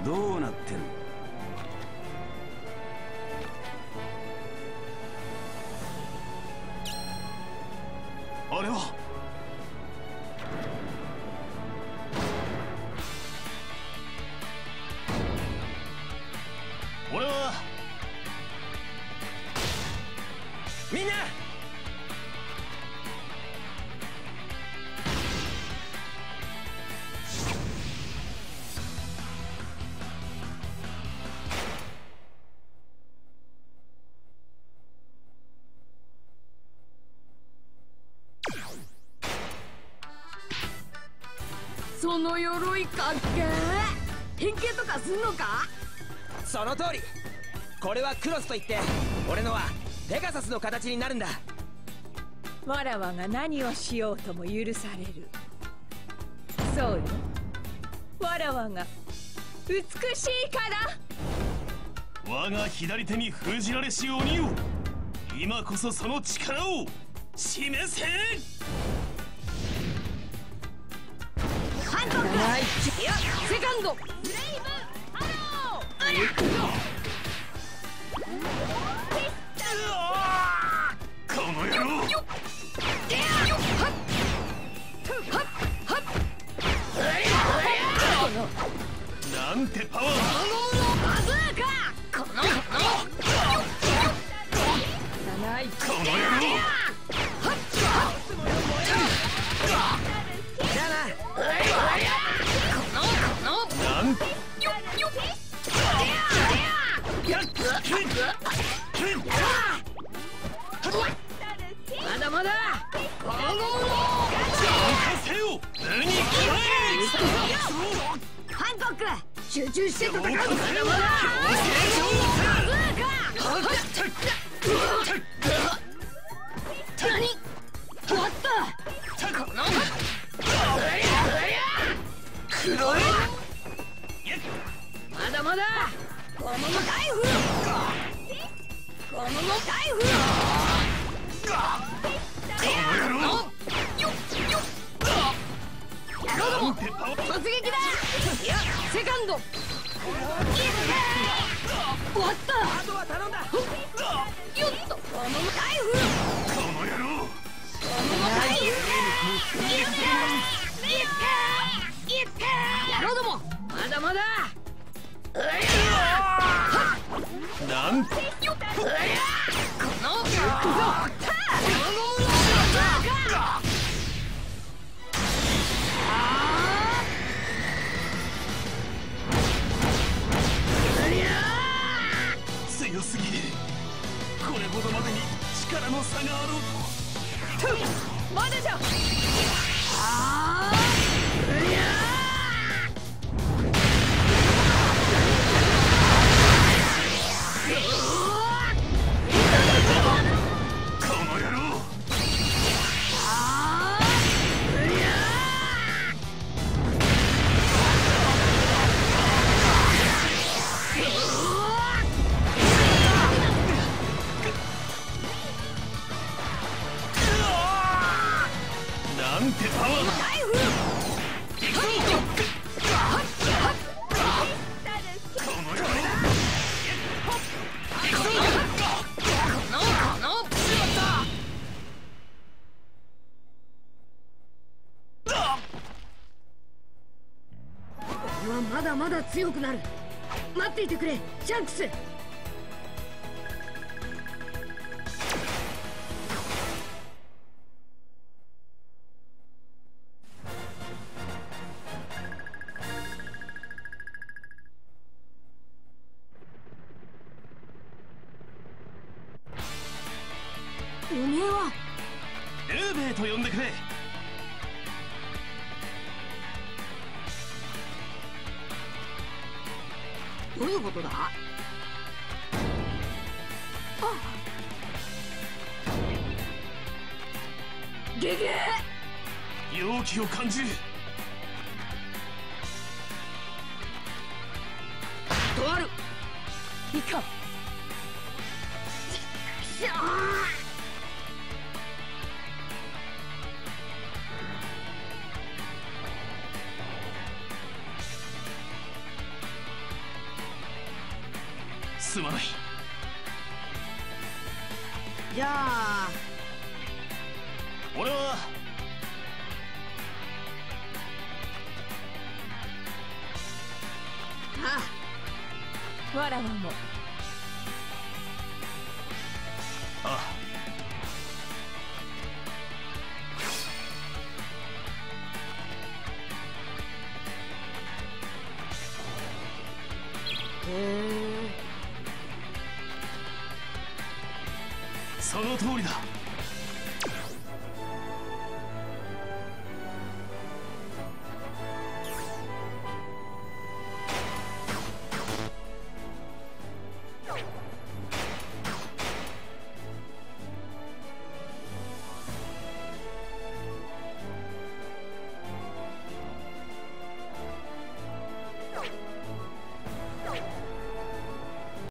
どうなってんの？あれは俺はみんなその鎧かっけー。変形とかすんのか？ その通り。これはクロスといって俺のはペガサスの形になるんだ。 わらわが何をしようとも許される。そうよ、わらわが美しいから。 我が左手に封じられし鬼を、今こそその力を示せ。 ハンドック、いやセカンドブレイブハロー。 この野郎。なんてパワーだ。 バズーカ。この野郎。 じゃあな。 なんまだまだ。 せよ。何かハンコック、集中して戦う。まだまだ。何？終わった。この黒い。まだまだ。この台風。この台風。 この野郎。 突撃だ。いやセカンド。終わった。 あとは頼んだ。 よっと。この台風。 この野郎。 この台風。野郎ども。まだまだ。 なんて。 この強すぎる。これほどまでに力の差があろうと。 まだじゃ。 この野郎。なんてパワーだ。 俺はまだまだ強くなる。待っていてくれシャンクス。おめえはルーベイと呼んでくれ。 どういうことだ？ゲゲ勇気を感じる。 とある。いかん。しゃあ。 すまない。 じゃあ俺はわらわも。 ああ